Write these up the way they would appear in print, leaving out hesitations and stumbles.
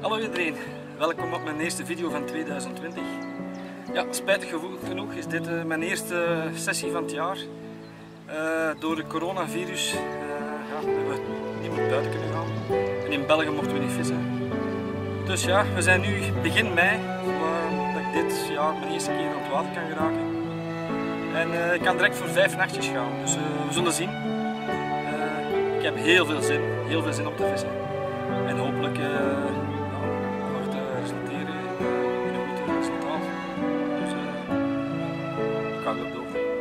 Hallo iedereen, welkom op mijn eerste video van 2020. Ja, spijtig genoeg is dit mijn eerste sessie van het jaar. Door het coronavirus hebben we niet meer buiten kunnen gaan. En in België mochten we niet vissen. Dus ja, we zijn nu begin mei, dat ik dit jaar mijn eerste keer aan het water kan geraken. En ik kan direct voor 5 nachtjes gaan, dus we zullen zien. Ik heb heel veel zin om te vissen. En hopelijk gaat het resulteren in een goed resultaat. Dus ik ga erop door.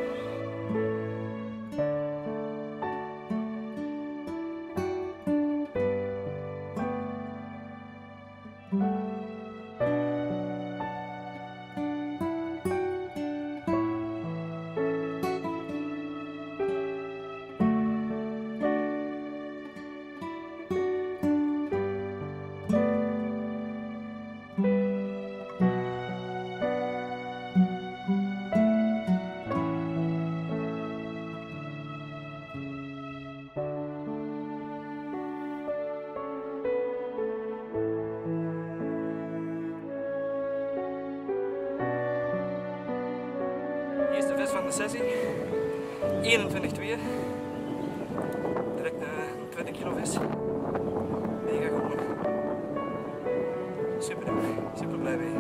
Eerste vis van de sessie, 21-2, direct een 20 kilo vis, mega goed, super blij mee.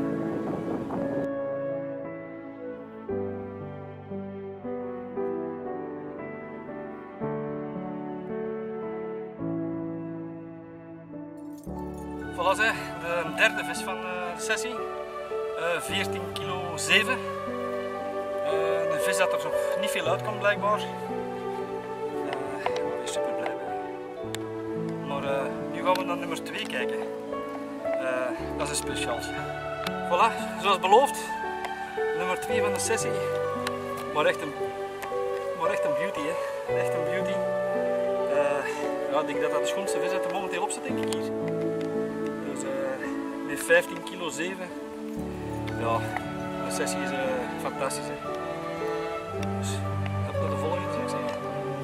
Voilà, de derde vis van de sessie, 14 kilo 7. Een vis dat er nog niet veel uitkomt blijkbaar. Daar ben ik super blij mee. Maar nu gaan we naar nummer 2 kijken. Dat is een speciaaltje. Voilà, zoals beloofd, nummer 2 van de sessie. Maar echt een beauty, hè. Echt een beauty. Ja, ik denk dat dat de schoonste vis dat er momenteel op zit, denk ik hier. Dus met 15 kilo 7. Ja, de sessie is fantastisch, hè. Dus op naar de volgende, zou ik zeggen.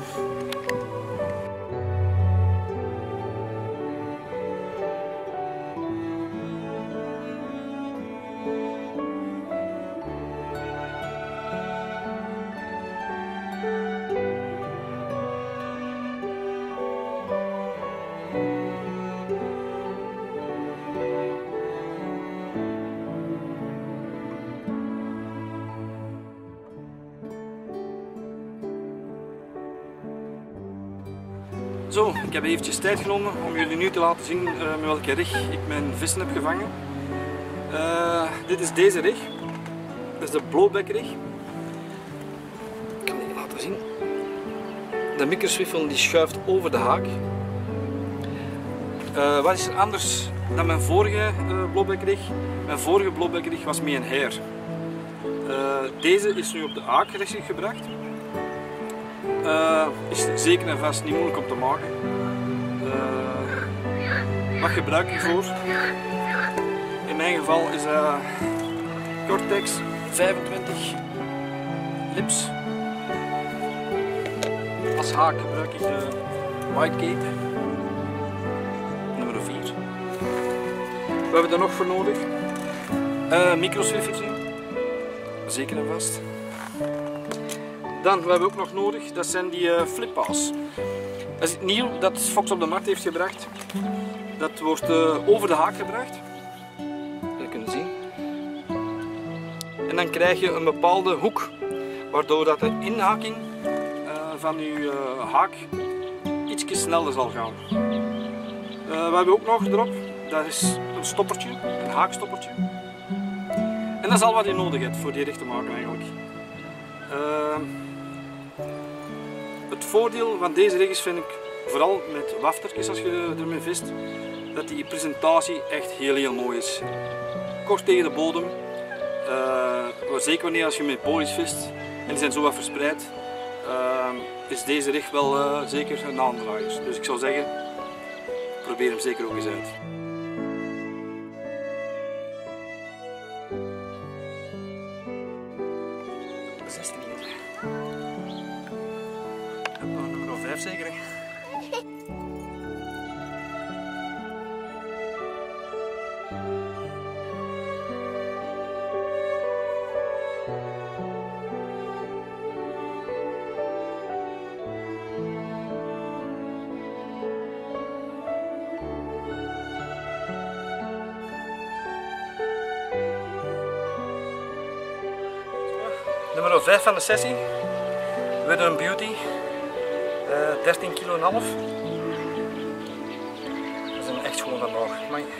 Zo, ik heb eventjes tijd genomen om jullie nu te laten zien met welke rig ik mijn vissen heb gevangen. Dit is deze rig. Dat is de blowback rig. Ik kan die laten zien. De microswivel die schuift over de haak. Wat is er anders dan mijn vorige blowback rig? Mijn vorige blowback rig was met een hair. Deze is nu op de haak gebracht. Is zeker en vast niet moeilijk om te maken. Wat gebruik ik voor? In mijn geval is Cortex 25 lips. Als haak gebruik ik de White Cape nummer 4. Wat hebben we er nog voor nodig? Microswiffeltje, zeker en vast. Dan, wat hebben we ook nog nodig, dat zijn die flippa's. Dat is nieuw dat Fox op de markt heeft gebracht. Dat wordt over de haak gebracht. Dat kunnen zien. En dan krijg je een bepaalde hoek, waardoor dat de inhaking van je haak ietsje sneller zal gaan. Wat hebben we ook nog erop? Dat is een stoppertje, een haakstoppertje. En dat is al wat je nodig hebt voor die rig te maken eigenlijk. Het voordeel van deze rig is, vind ik, vooral met waftertjes als je ermee vist, dat die presentatie echt heel mooi is. Kort tegen de bodem, zeker wanneer als je met bolies vist en die zijn zo wat verspreid, is deze rig wel zeker een aandraaier. Dus ik zou zeggen, probeer hem zeker ook eens uit. Nummer 5 zeker. nummer 5 van de sessie. Withern Beauty. 13,5 kilo. Dat is een echt schoon vandaag.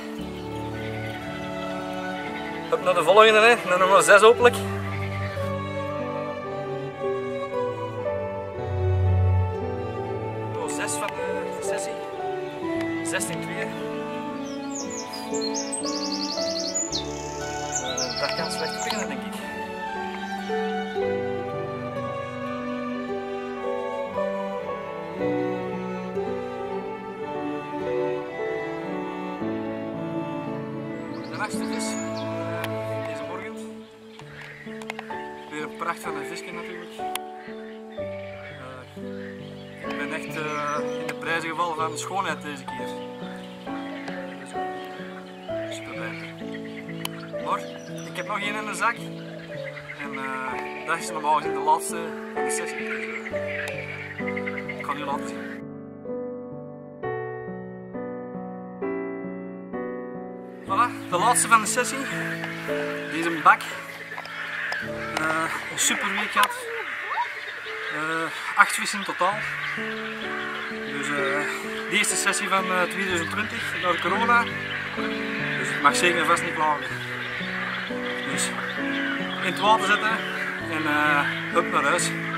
Op naar de volgende, hè. Naar nummer 6 hopelijk. Nummer 6 van de sessie. 16,2. Dat kan slecht beginnen, denk ik. De achtste vis deze morgen. Weer een pracht van een visje natuurlijk. Ik ben echt in de prijzen gevallen van schoonheid deze keer. Super blij. Maar ik heb nog één in de zak. En dat is normaal gezien de laatste van de sessie. Ik ga nu laten zien. Voilà, de laatste van de sessie. Deze bak. Een super week gehad. 8 vissen in totaal. Dus de eerste sessie van 2020 door corona. Dus het mag zeker en vast niet klagen. Dus in het water zetten en op naar huis.